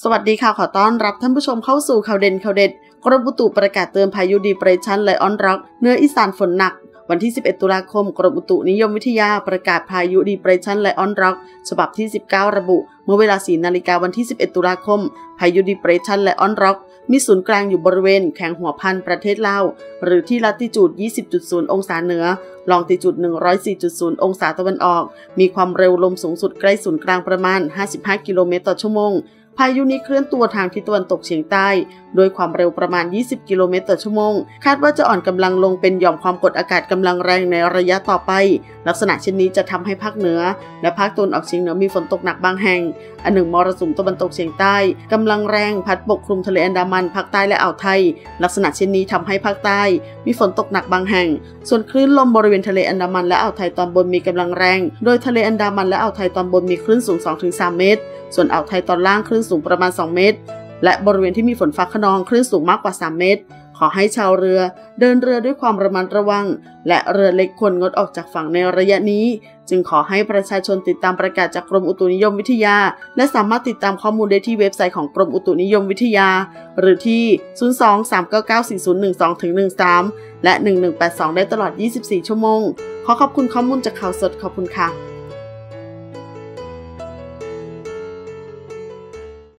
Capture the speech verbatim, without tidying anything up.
สวัสดีค่ะขอต้อนรับท่านผู้ชมเข้าสู่ข่าวเด่นข่าวเด็ดกรมอุตุประกาศเตือนพายุดีเปรสชันไลออนร็อกเหนืออีสานฝนหนักวันที่สิบเอ็ดตุลาคมกรมอุตุนิยมวิทยาประกาศพายุดีเปรสชันไลออนร็อกฉบับที่สิบเก้าระบุเมื่อเวลา สี่นาฬิกาวันที่สิบเอ็ดตุลาคมพายุดีเปรสชันไลออนร็อกมีศูนย์กลางอยู่บริเวณแข็งหัวพันประเทศลาวหรือที่ลัติจูด ยี่สิบจุดศูนย์ องศาเหนือลองติจูด หนึ่งร้อยสี่จุดศูนย์ องศาตะวันออกมีความเร็วลมสูงสุดใกล้ศูนย์กลางประมาณห้าสิบห้ากิโลเมตรต่อชั่วโมงพายุนี้เคลื่อนตัวทางทิศตะวันตกเฉียงใต้โดยความเร็วประมาณยี่สิบกิโลเมตรต่อชั่วโมงคาดว่าจะอ่อนกำลังลงเป็นหย่อมความกดอากาศกำลังแรงในระยะต่อไปลักษณะเช่นนี้จะทำให้ภาคเหนือและภาคตะวันออกเฉียงเหนือมีฝนตกหนักบางแห่งอันหนึ่งมรสุมตะวันตกเฉียงใต้กำลังแรงพัดปกคลุมทะเลอันดามันภาคใต้และอ่าวไทยลักษณะเช่นนี้ทำให้ภาคใต้มีฝนตกหนักบางแห่งส่วนคลื่นลมบริเวณทะเลอันดามันและอ่าวไทยตอนบนมีกำลังแรงโดยทะเลอันดามันและอ่าวไทยตอนบนมีคลื่นสูง สองถึงสาม เมตรส่วนอ่าวไทยตอนล่างคลื่นสูงประมาณสองเมตรและบริเวณที่มีฝนฟ้าคะนองคลื่นสูงมากกว่าสามเมตรขอให้ชาวเรือเดินเรือด้วยความระมัดระวังและเรือเล็กควรงดออกจากฝั่งในระยะนี้จึงขอให้ประชาชนติดตามประกาศจากกรมอุตุนิยมวิทยาและสามารถติดตามข้อมูลได้ที่เว็บไซต์ของกรมอุตุนิยมวิทยาหรือที่ศูนย์ สอง สาม เก้า เก้า สี่ ศูนย์ หนึ่ง สอง ถึง หนึ่ง สามและหนึ่ง หนึ่ง แปด สองได้ตลอดยี่สิบสี่ชั่วโมงขอขอบคุณข้อมูลจากข่าวสดขอบคุณค่ะ